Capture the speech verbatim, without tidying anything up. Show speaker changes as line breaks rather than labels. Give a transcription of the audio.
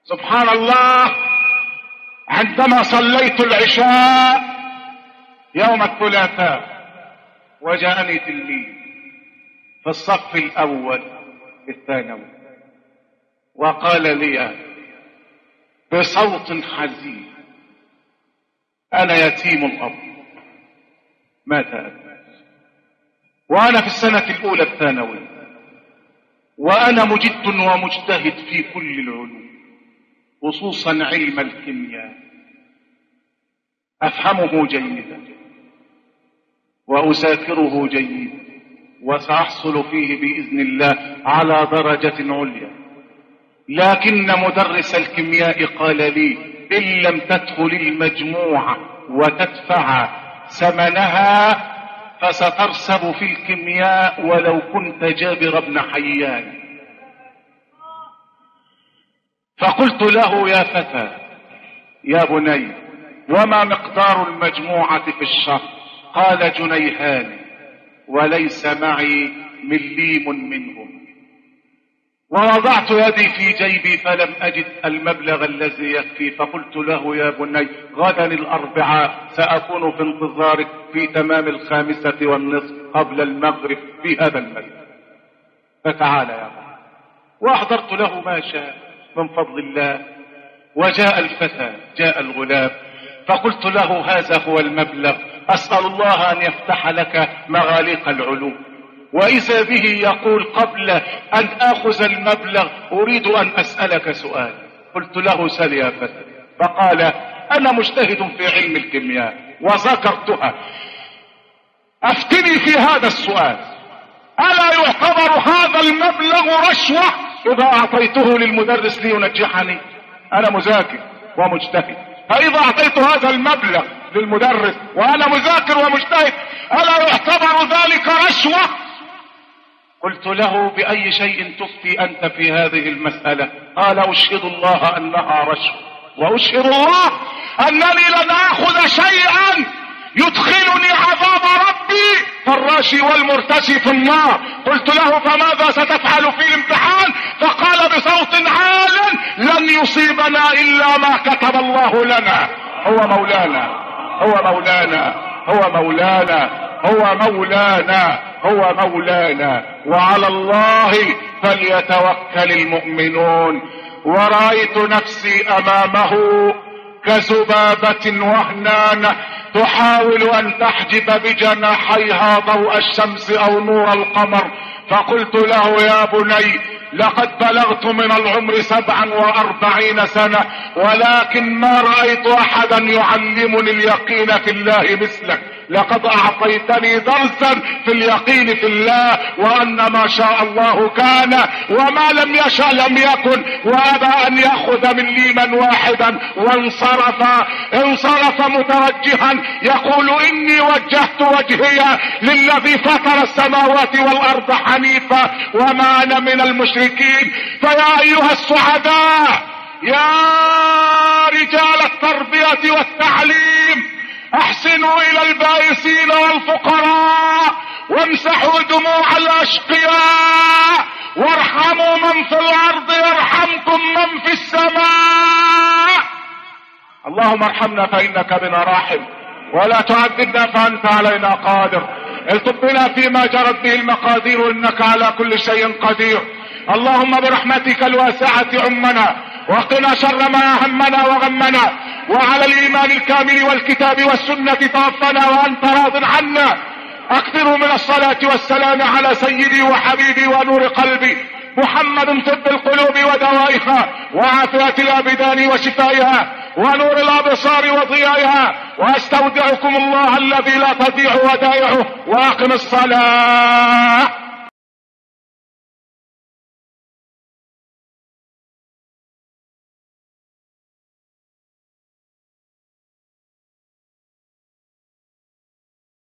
سبحان الله، عندما صليت العشاء يوم الثلاثاء وجاءني تلميذ في الصف الأول الثانوي وقال لي بصوت حزين: أنا يتيم الأب، مات أبي، وأنا في السنة الأولى الثانوي، وأنا مجد ومجتهد في كل العلوم خصوصا علم الكيمياء، أفهمه جيدا وأذاكره جيدا وسأحصل فيه بإذن الله على درجة عليا، لكن مدرس الكيمياء قال لي: إن لم تدخل المجموعة وتدفع ثمنها فسترسب في الكيمياء ولو كنت جابر بن حيان. فقلت له: يا فتى، يا بني، وما مقدار المجموعة في الشهر؟ قال: جنيهان، وليس معي مليم منهم. ووضعت يدي في جيبي فلم أجد المبلغ الذي يكفي، فقلت له: يا بني، غدا الأربعاء سأكون في انتظارك في تمام الخامسة والنصف قبل المغرب في هذا المسجد، فتعال يا بني. وأحضرت له ما شاء من فضل الله، وجاء الفتى، جاء الغلام، فقلت له: هذا هو المبلغ، أسأل الله أن يفتح لك مغاليق العلوم. وإذا به يقول: قبل أن آخذ المبلغ أريد أن أسألك سؤال. قلت له: سل يا فتى. فقال: أنا مجتهد في علم الكيمياء وذكرتها، أفتني في هذا السؤال: ألا يعتبر هذا المبلغ رشوة إذا أعطيته للمدرس لينجحني؟ أنا مذاكر ومجتهد، فإذا أعطيت هذا المبلغ للمدرس وأنا مذاكر ومجتهد ألا يعتبر ذلك رشوة؟ قلت له: بأي شيء تفتي أنت في هذه المسألة؟ قال: أشهد الله أنها رشوة، وأشهد الله أنني لن آخذ شيئا يدخلني عذاب ربي فالراشي والمرتشي في النار. قلت له: فماذا ستفعل في الامتحان؟ فقال بصوت عال: لن يصيبنا إلا ما كتب الله لنا. هو مولانا، هو مولانا، هو مولانا، هو مولانا، هو مولانا، وعلى الله فليتوكل المؤمنون. ورأيت نفسي أمامه كذبابة وهنانة تحاول أن تحجب بجناحيها ضوء الشمس أو نور القمر. فقلت له: يا بني، لقد بلغت من العمر سبعا وأربعين سنة، ولكن ما رأيت أحدا يعلمني اليقين في الله مثلك. لقد أعطيتني درسا في اليقين في الله، وأن ما شاء الله كان وما لم يشاء لم يكن. وأبى أن يأخذ مليما واحدا وانصرف انصرف متوجها يقول: إني وجهت وجهي للذي فطر السماوات والأرض حنيفا وما أنا من المشركين. فيا أيها السعداء، يا رجال التربية والتعليم، احسنوا الى البائسين والفقراء، وامسحوا دموع الاشقياء، وارحموا من في الارض يرحمكم من في السماء. اللهم ارحمنا فانك بنا راحم، ولا تعذبنا فانت علينا قادر. الطب بنا فيما جرت به المقادير، انك على كل شيء قدير. اللهم برحمتك الواسعة عمنا، وقنا شر ما همنا وغمنا، وعلى الايمان الكامل والكتاب والسنة توفنا وانت راض عنا. اكثروا من الصلاة والسلام على سيدي وحبيبي ونور قلبي محمد، طب القلوب ودوائها، وعافية الابدان وشفائها، ونور الابصار وضيائها. واستودعكم الله الذي لا تضيع ودائعه، واقم الصلاة.